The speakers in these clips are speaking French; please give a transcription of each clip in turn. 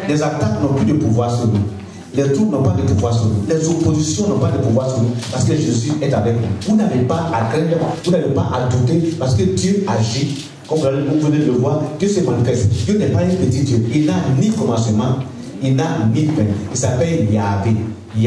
Les attaques n'ont plus de pouvoir sur nous. Les troubles n'ont pas de pouvoir sur nous. Les oppositions n'ont pas de pouvoir sur nous. Parce que Jésus est avec nous. Vous n'avez pas à craindre, vous n'avez pas à douter. Parce que Dieu agit. Comme vous venez de le voir, Dieu se manifeste. Dieu n'est pas un petit Dieu. Il n'a ni commencement, il n'a ni fin. Il s'appelle Yahvé.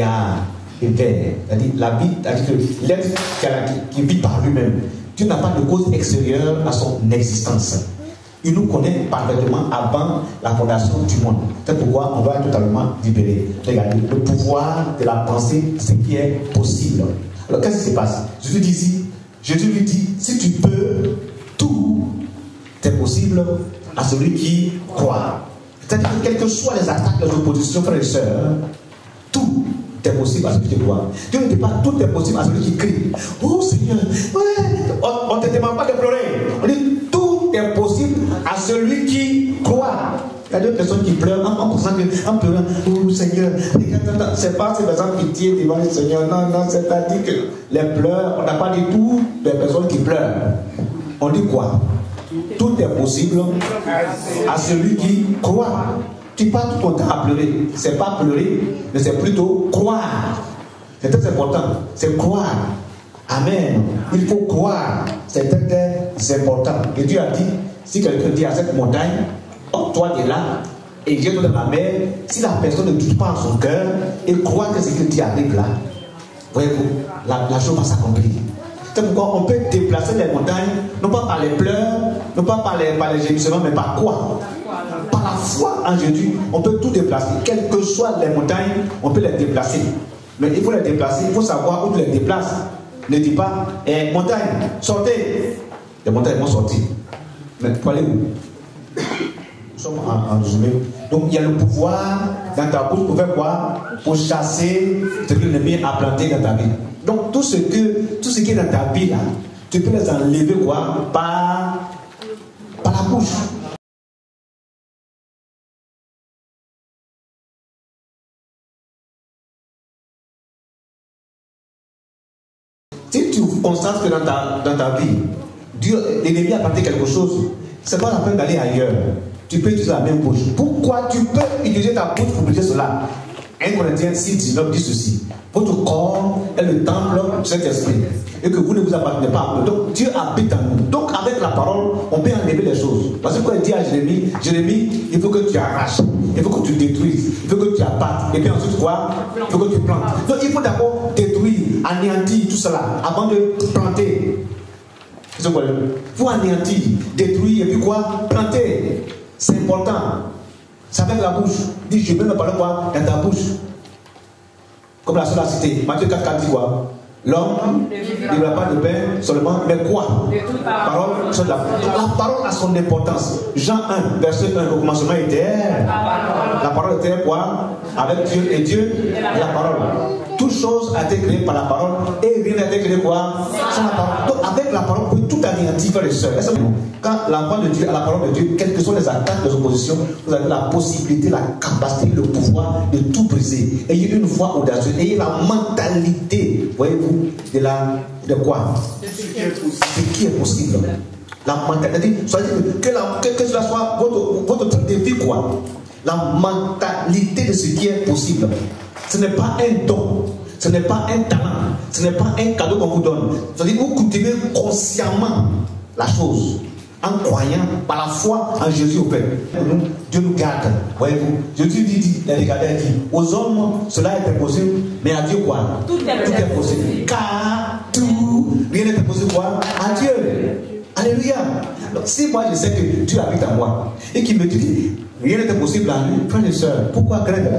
Yahvé. C'est-à-dire la vie, c'est-à-dire que l'être qui vit par lui-même. Dieu n'a pas de cause extérieure à son existence. Il nous connaît parfaitement avant la fondation du monde. C'est pourquoi on doit être totalement libéré. Regardez, le pouvoir de la pensée, c'est ce qui est possible. Alors qu'est-ce qui se passe? Jésus lui dit, si tu peux, tout est possible à celui qui croit. C'est-à-dire que quelles que soient les attaques, les oppositions, frères et sœurs, tout est possible à celui qui croit. Dieu ne dit pas tout est possible à celui qui crie. Oh Seigneur, ouais, on ne te demande pas de pleurer. On dit tout est possible à celui qui croit. Il y a deux personnes qui pleurent en pleurant. Oh Seigneur, c'est pas ces personnes pitié devant le Seigneur. Non, c'est-à-dire que les pleurs, on n'a pas dit tout des personnes qui pleurent. On dit quoi? Tout est possible à celui qui croit. Tu passes tout ton temps à pleurer. C'est pas pleurer, mais c'est plutôt croire. C'est très important. C'est croire. Amen. Il faut croire. C'est très important. Et Dieu a dit, si quelqu'un dit à cette montagne, oh, toi tu es là, et jette-toi dans la mer, si la personne ne doute pas en son cœur, et croit que ce qu'il dit arrive là, voyez-vous, la chose va s'accomplir. C'est pourquoi on peut déplacer les montagnes, non pas par les pleurs, non pas par les gémissements, mais par quoi? Par la foi en Jésus, on peut tout déplacer. Quelles que soient les montagnes, on peut les déplacer. Mais il faut les déplacer, il faut savoir où tu les déplaces. Ne dis pas, montagne, sortez. Les montagnes vont sortir. Mais pour aller où? Nous sommes en résumé. Donc il y a le pouvoir dans ta bouche pour faire quoi? Pour chasser ce que l'ennemi a planté dans ta vie. Donc tout ce qui est dans ta vie là, tu peux les enlever quoi? Par la bouche. Si tu constates que dans ta vie, l'ennemi a planté quelque chose, c'est pas la peine d'aller ailleurs. Tu peux utiliser la même bouche. Pourquoi tu peux utiliser ta bouche pour dire cela? 1 Corinthiens 6:19 dit ceci. Votre corps est le temple de cet esprit. Et que vous ne vous appartenez pas à eux. Donc Dieu habite en nous. Donc avec la parole, on peut enlever les choses. Parce que quand il dit à Jérémie, il faut que tu arraches. Il faut que tu détruises. Il faut que tu abattes. Et puis ensuite quoi? Il faut que tu plantes. Donc il faut d'abord détruire, anéantir tout cela avant de planter. Il faut anéantir, détruire et puis quoi? Planter. C'est important. C'est avec la bouche. Dis, je mets ma parole quoi? Dans ta bouche. Comme la seule a cité. Matthieu 4 dit quoi? L'homme ne vivra pas de pain seulement, mais quoi? Parole, la parole a son importance. Jean 1, verset 1, au commencement était. La parole était quoi? Avec Dieu, et Dieu est la parole. Toute chose a été créée par la parole, et rien n'a été créé quoi? Sans la parole. Donc avec la parole, on peut tout anéantir, frères et sœurs. Quand l'enfant de Dieu a la parole de Dieu, quelles que soient les attaques, les oppositions, vous avez la possibilité, la capacité, le pouvoir de tout briser. Ayez une foi audacieuse, ayez la mentalité, voyez-vous, de quoi? Ce qui est possible. La mentalité, que cela soit votre défi, quoi? La mentalité de ce qui est possible. Ce n'est pas un don, ce n'est pas un talent, ce n'est pas un cadeau qu'on vous donne. C'est-à-dire que vous cultivez consciemment la chose, en croyant par la foi en Jésus au Père. Dieu nous garde, voyez-vous. Jésus dit, regardez, il dit, aux hommes, cela est impossible, mais à Dieu quoi? Tout est possible. Car tout, rien n'est impossible quoi? À Dieu. Alléluia. Donc si moi je sais que Dieu habite en moi, et qu'il me dit, rien n'est impossible à lui, frères et sœurs, pourquoi craindre?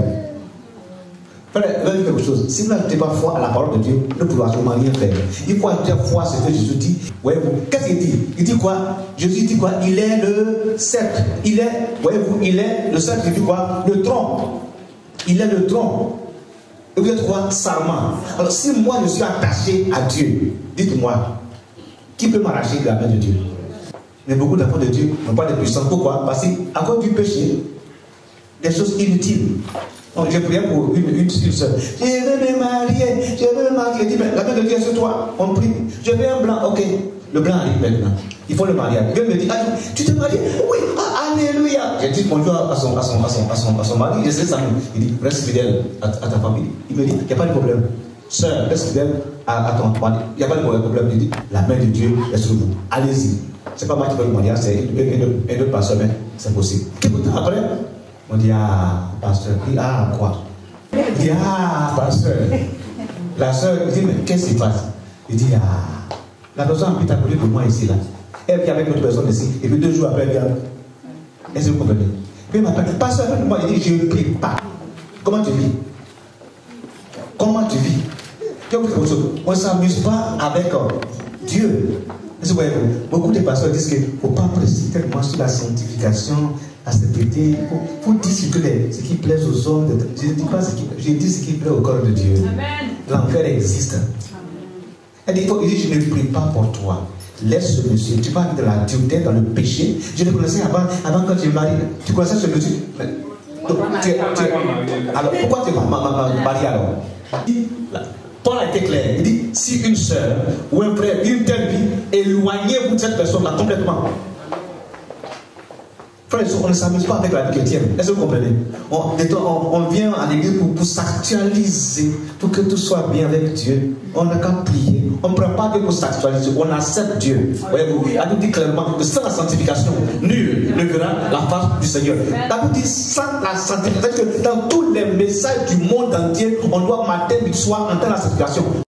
Frère, il y a quelque chose. Si vous n'avez pas foi à la parole de Dieu, vous ne pouvez absolument rien faire. Il faut avoir foi à ce que Jésus dit. Voyez-vous, qu'est-ce qu'il dit? Il dit quoi? Jésus dit quoi? Il est le sceptre. Il est, voyez-vous, il est le sceptre. Il dit quoi? Le tronc. Il est le tronc. Et vous êtes quoi? Sarment. Alors, si moi je suis attaché à Dieu, dites-moi, qui peut m'arracher de la main de Dieu? Mais beaucoup d'enfants de Dieu n'ont pas de puissance. Pourquoi? Parce qu'à cause du péché, des choses inutiles. Donc j'ai prié pour une sœur. Je veux me marier, je veux me marier. Dit, mais la main de Dieu est sur toi. On prie. Je veux un blanc. Ok. Le blanc arrive maintenant. Il faut le mariage. Dieu me dit, ah, tu t'es marié? Oui. Ah, Alléluia. J'ai dit bonjour à son mari, je sais ça. Il dit, reste fidèle à ta famille. Il me dit, il n'y a pas de problème. Sœur, reste fidèle à ton mari. Il n'y a pas de problème. Il dit, la main de Dieu est sur vous. Allez-y. C'est pas moi qui fais le mariage, c'est un autre pasteur, mais c'est possible. Quelques temps après, on dit, ah, pasteur. Il dit, ah, quoi? Il dit, ah, pasteur. La sœur dit, mais qu'est-ce qui se passe? Il dit, ah, la personne a pris pour moi ici, là. Elle vient avec une autre personne ici, et puis 2 jours après, elle vient. Est-ce que vous comprenez? Puis il m'appelle, pasteur, moi, il dit, je ne prie pas. Comment tu vis? Comment tu vis? On ne s'amuse pas avec Dieu. Beaucoup de pasteurs disent qu'il ne faut pas préciser tellement sur la sanctification, la sainteté. Il faut dire ce qui plaise aux hommes. Je ne dis pas je dis ce qui plaît au corps de Dieu. L'enfer existe. Elle dit, je ne prie pas pour toi. Laisse ce monsieur. Tu vas de la dureté dans le péché. Je le connaissais avant quand tu es marié. Tu connaissais ce monsieur. Alors pourquoi tu es marié alors? Paul a été clair. Il dit, si une soeur ou un frère vit une telle vie, éloignez-vous de cette personne-là complètement. Frère, on ne s'amuse pas avec la vie chrétienne. Est-ce que vous comprenez? On vient à l'église pour s'actualiser, pour que tout soit bien avec Dieu. On n'a qu'à prier. On ne prend pas Dieu pour s'actualiser. On accepte Dieu. Voyez-vous, la Bible dit clairement que sans la sanctification, nul ne verra la face du Seigneur. La Bible dit sans la sanctification, que dans tous les messages du monde entier, on doit matin et soir entendre la sanctification.